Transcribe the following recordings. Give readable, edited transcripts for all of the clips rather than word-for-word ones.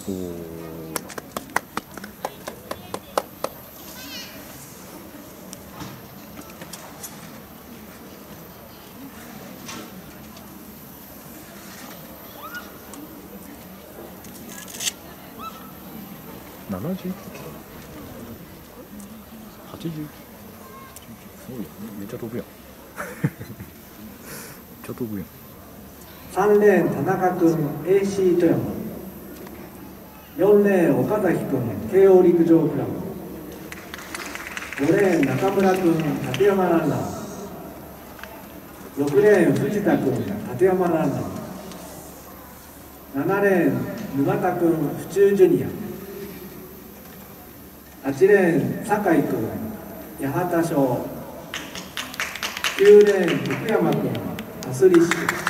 おお。70？ 80？ すごいよ、めっちゃ飛ぶやん。めっちゃ飛ぶやん。 3レーン田中君 AC 富山、4レーン岡崎君慶応陸上クラブ、5レーン中村君立山ランナー、6レーン藤田君立山ランナー、7レーン沼田君府中ジュニア、8レーン酒井君八幡賞、9レーン徳山君アスリッシュ。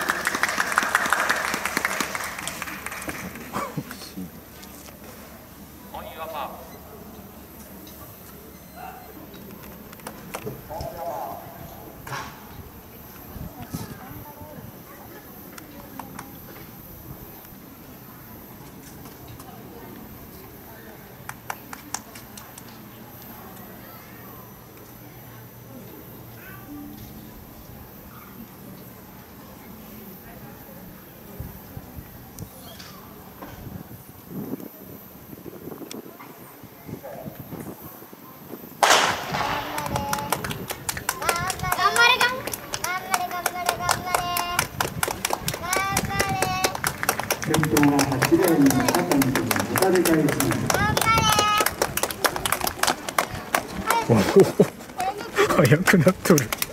先頭は8レーンの中谷君のボタデカイシー。 速くなっとる。